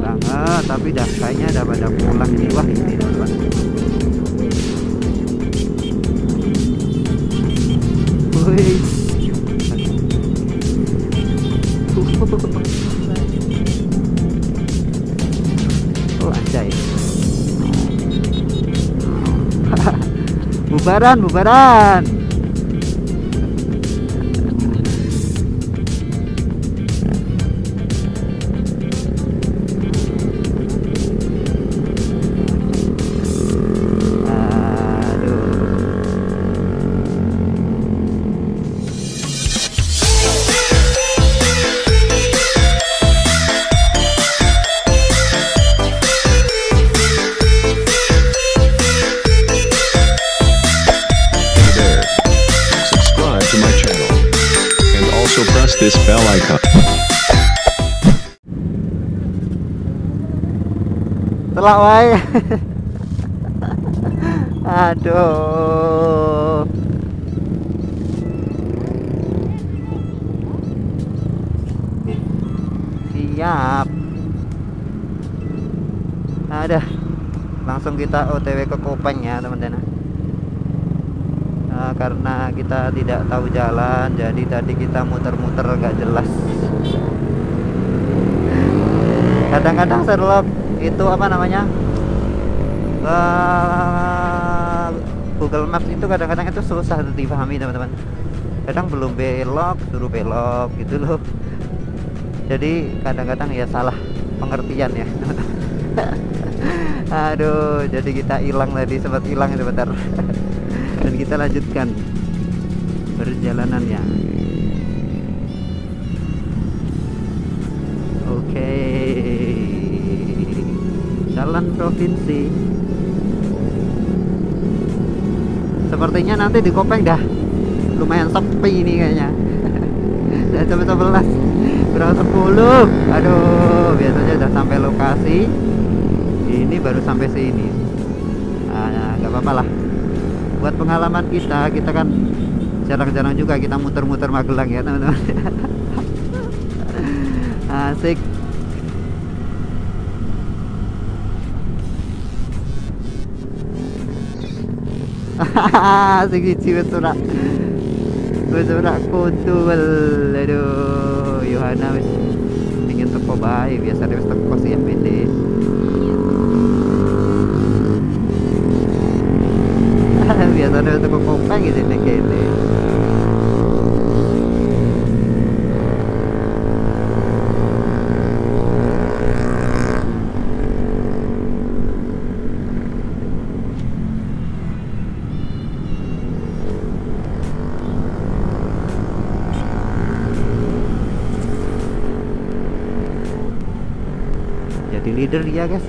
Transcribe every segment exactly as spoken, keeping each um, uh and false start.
banget, tapi dah kayaknya udah pada pulang ini. Wah ini teman-teman. Wih. Oh anjay. Bubaran, bubaran. This bell icon. Telak wae. Aduh. Siap. Ada. Langsung kita O T W ke Kopeng ya, teman-teman. Nah, karena kita tidak tahu jalan, jadi tadi kita muter-muter gak jelas. Kadang-kadang Sherlock itu apa namanya, uh, Google Maps itu kadang-kadang itu susah dipahami teman-teman. Kadang belum belok suruh belok gitu loh. Jadi kadang-kadang ya salah pengertian ya. Aduh, jadi kita hilang tadi, sempat hilang sebentar. Dan kita lanjutkan perjalanannya. Oke, jalan provinsi. Sepertinya nanti di Kopeng dah lumayan sepi ini kayaknya. Dan jam sebelas berapa sepuluh. Aduh, biasanya udah sampai lokasi. Ini baru sampai sini. Nah, nggak apa-apa lah. Buat pengalaman kita, kita kan jarang-jarang juga kita muter-muter Magelang ya teman-teman. Asik. Asik sih wis ora. Wis ora kutul. Aduh, Yohana wis ingin teko bae, biasa wis teko sih M P D. Biasanya untuk Kopeng gitu nih kayaknya. Jadi leader dia guys.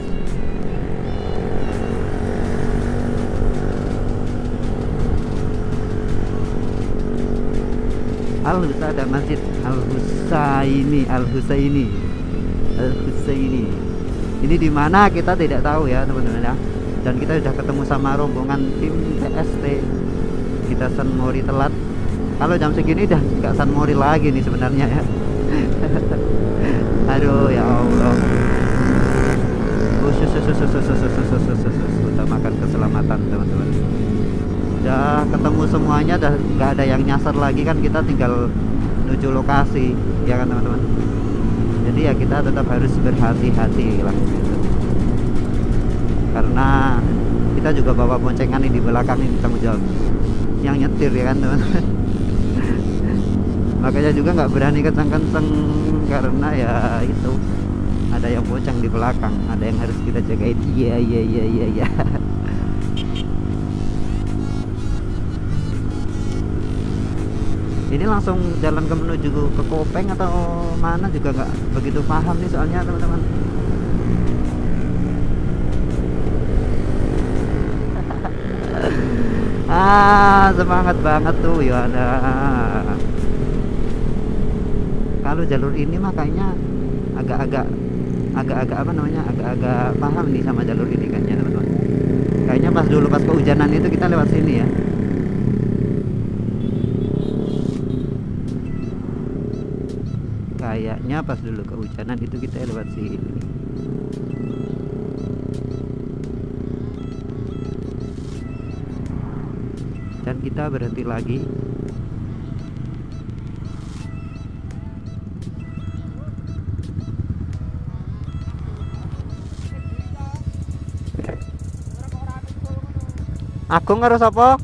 Al-Husa, ada masjid Al-Husaini, Al-Husaini, Al-Husaini. Ini di mana kita tidak tahu ya teman-teman ya. Dan kita sudah ketemu sama rombongan tim T S T. Kita San Mori telat. Kalau jam segini dah nggak San Mori lagi nih sebenarnya ya. Aduh ya Allah. Utamakan keselamatan teman-teman. Udah ketemu semuanya, dah nggak ada yang nyasar lagi kan, kita tinggal menuju lokasi ya kan teman-teman. Jadi ya kita tetap harus berhati-hati lah gitu. Karena kita juga bawa boncengan ini di belakang, ini tanggung jawab yang nyetir ya kan teman-teman. Makanya juga nggak berani kencang-kencang karena ya itu ada yang bonceng di belakang, ada yang harus kita jagain. Iya iya iya iya iya. Ini langsung jalan ke menuju ke Kopeng atau mana juga nggak begitu paham nih soalnya teman-teman. Ah, semangat banget tuh ya ada. Kalau jalur ini makanya agak-agak agak-agak apa namanya agak-agak paham nih sama jalur ini kayaknya teman-teman. Kayaknya pas dulu pas kehujanan itu kita lewat sini ya. Kayaknya pas dulu kehujanan itu kita lewat sini. Dan kita berhenti lagi. Agung karo sapa?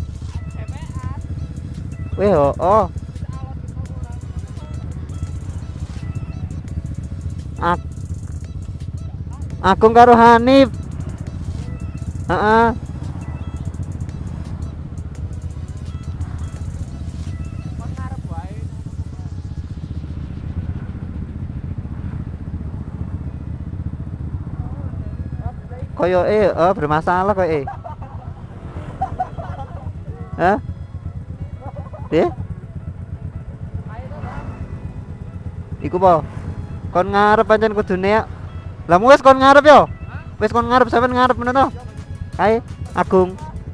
Weh, oh, oh. Ag Agung karo Hanif. Heeh. Koyo eh oh, bermasalah koyo eh. Hah? Deh? Iku po. Kon ngarep pancen kudune ya. Lah wis kon ngarep yo. Wis kon ngarep sampean ngarep menono to. Kae Agung.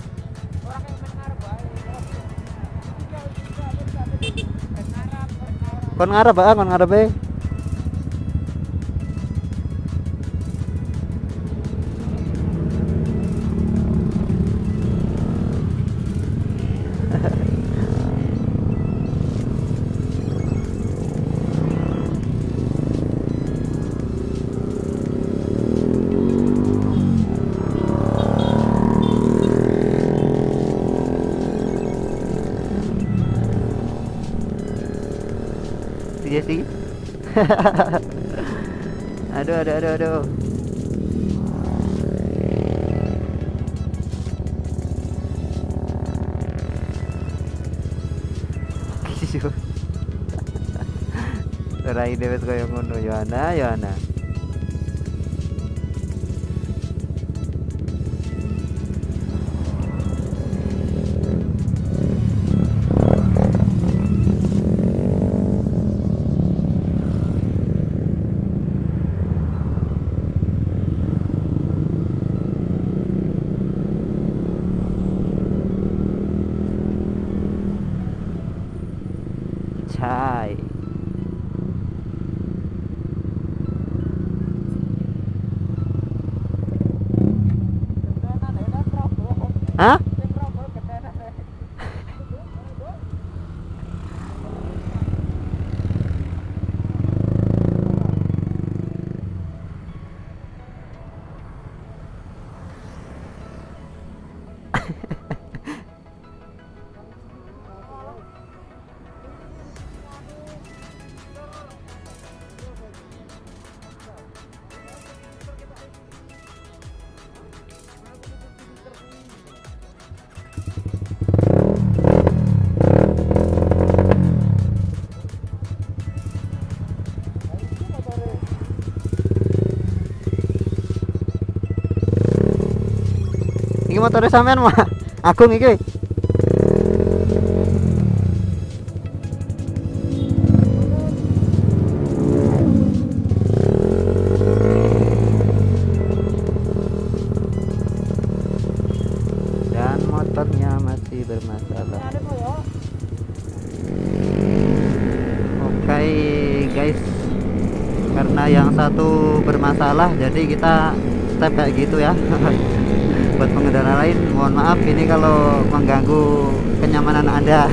Kon ngarep ah, kon ngarep e. Iya sih. Aduh, aduh, aduh, aduh. Rai dewet kaya ngono Yohana, Yohana. Cai. Hah? Iki motornya sampean mah Agung iki. Dan motornya masih bermasalah. Oke guys, karena yang satu bermasalah jadi kita step kayak gitu ya. Buat pengendara lain mohon maaf ini kalau mengganggu kenyamanan Anda.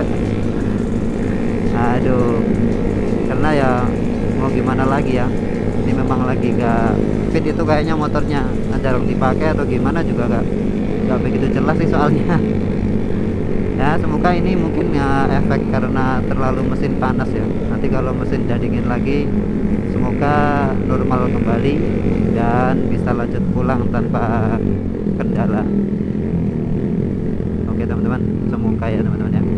Aduh, karena ya mau gimana lagi ya, ini memang lagi gak fit itu kayaknya motornya, jarang dipakai atau gimana juga gak, gak begitu jelas sih soalnya. Ya semoga ini mungkin ya efek karena terlalu mesin panas ya, nanti kalau mesin dingin lagi semoga normal kembali dan bisa lanjut pulang tanpa kendala. Oke teman-teman, semoga ya teman-teman ya.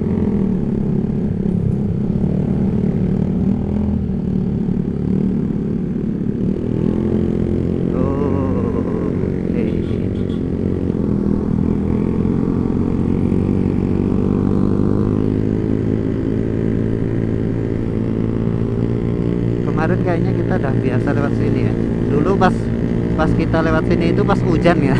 Kemarin kayaknya kita udah biasa lewat sini ya. Dulu pas pas kita lewat sini itu pas hujan ya.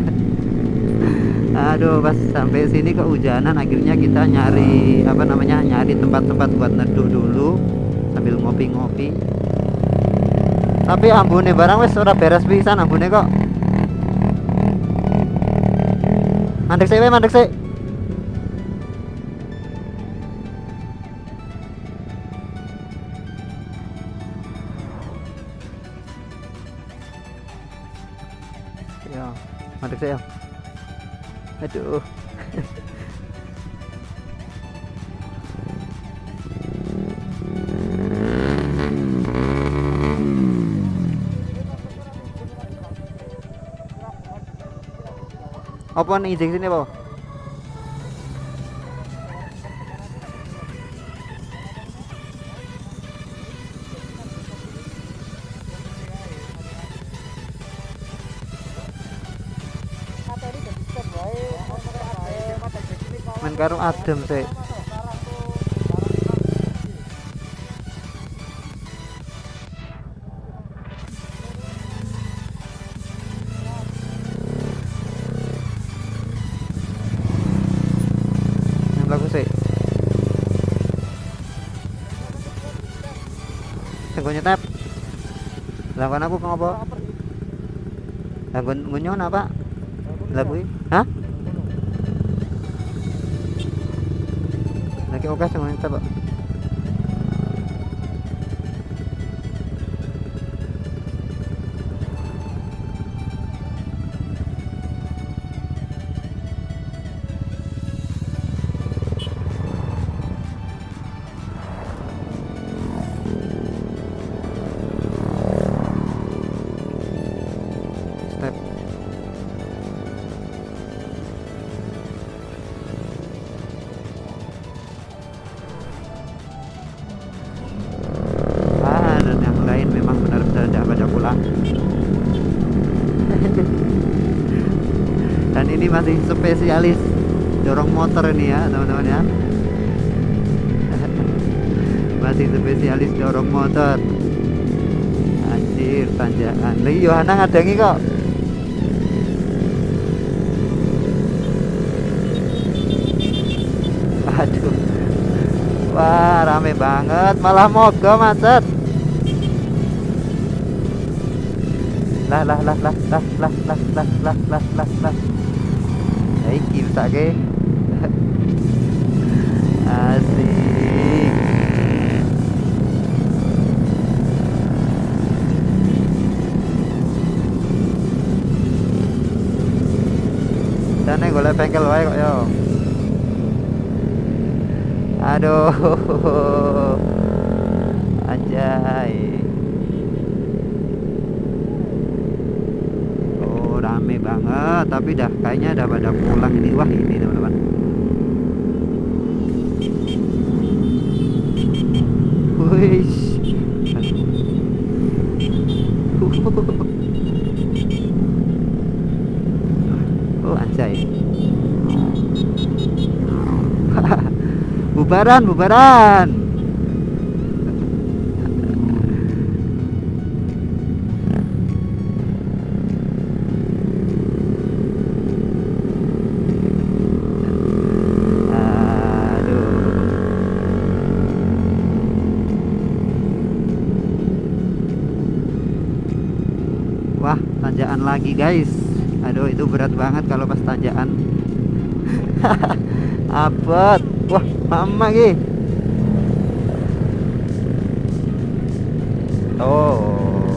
Aduh, pas sampai sini kehujanan, akhirnya kita nyari apa namanya nyari tempat-tempat buat neduh dulu sambil ngopi-ngopi. Tapi ambune barang wis ora beres pisan ambune kok. Mandek sik, we mandek sik. Ya, mandek sik ya. Aduh. Apa nih izin sini, Pak? Men karo adem sih. Lagu sih. Tunggu nyetep. Lakukan aku ngapa? Lagu ngunyon apa? Lagu ini? Hah? Lagi oke sama nyetep, Pak. Dan ini masih spesialis dorong motor ini ya teman-teman ya. Masih spesialis dorong motor. Anjir tanjakan. Lagi Yohana ngadangi kok. Aduh. Wah rame banget, malah mogok macet. Lah lah lah lah lah lah lah lah lah lah lah lah. Iki besake. Asik. Dane golek bengkel wae kok yo. Aduh. Anjay. Rame banget, tapi dah kayaknya udah pada pulang ini. Wah ini teman-teman. Wih. Oh anjay. Bubaran, bubaran. Wah tanjakan lagi guys. Aduh itu berat banget kalau pas tanjakan. Abot. Wah mama gih. Oh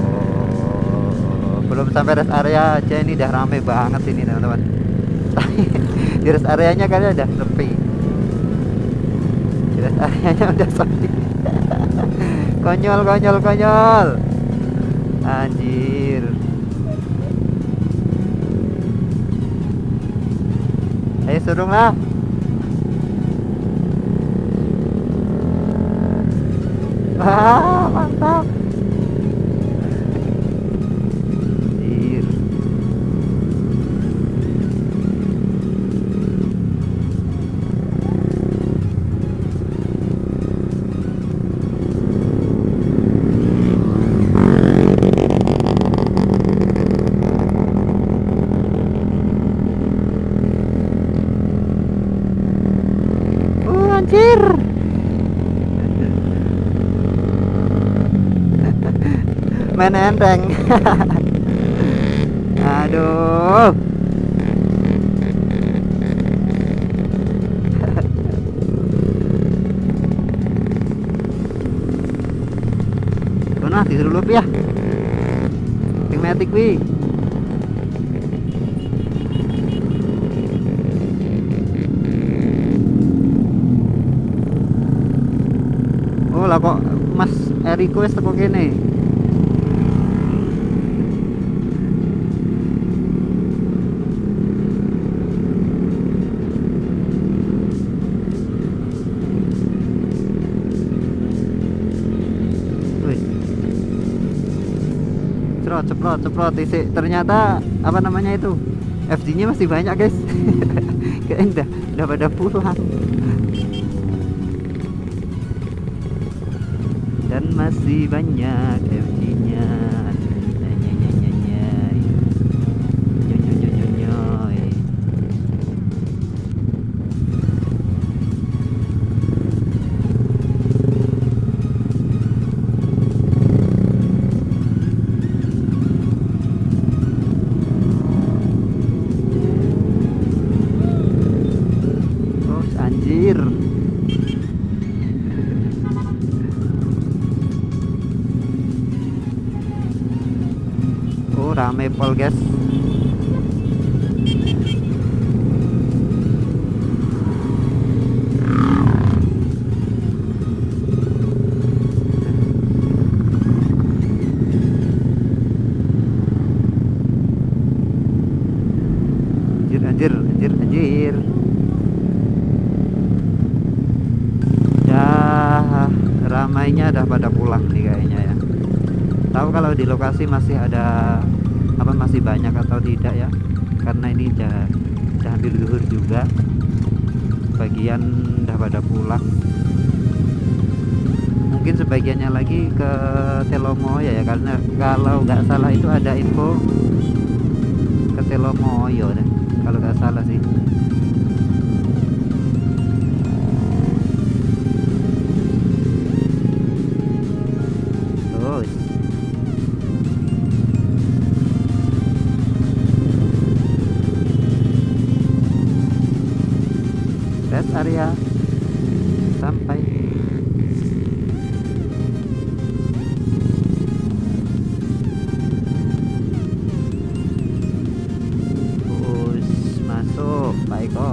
belum sampai rest area aja ini udah rame banget ini teman-teman. Di rest areanya kayaknya udah sepi. Di rest areanya udah sepi. Konyol konyol konyol. Anjir. Ayo surung lah. Wah mantap. Anjir. main enteng. Aduh. Mana disuruh ya? Ping metik wi. Oh lah kok Mas Eriko wis teko kene. Ceprot ceprot ceprot isi. Ternyata apa namanya itu, F G nya masih banyak guys. Kayaknya udah, udah pada pulang. Dan masih banyak F G nya. Anjir. Oh rame pol guys. Anjir anjir anjir anjir. Ramainya udah pada pulang nih kayaknya ya. Tahu kalau di lokasi masih ada apa, masih banyak atau tidak ya, karena ini udah udah hampir zuhur juga. Sebagian udah pada pulang, mungkin sebagiannya lagi ke Telomoyo ya, karena kalau nggak salah itu ada info ke Telomoyo deh kalau nggak salah sih. Rest area sampai. Terus masuk Pak Eko.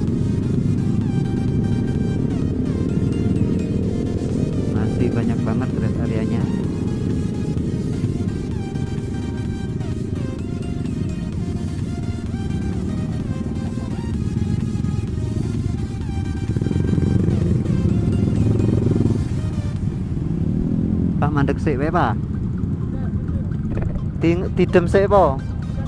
Masih banyak banget rest areanya. Pak mandek sik wae, Pak. Di didem sik po.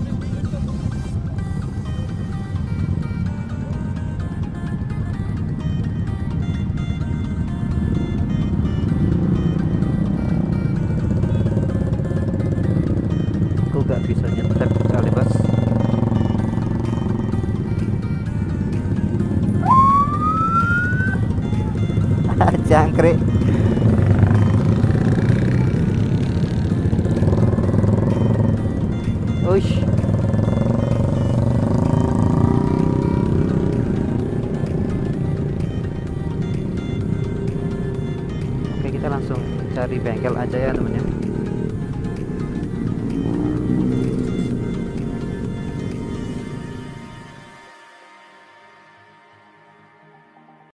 Aku gak bisa nyetep kali, Bos. Jangkrik. Uish. Oke, kita langsung cari bengkel aja ya temennya.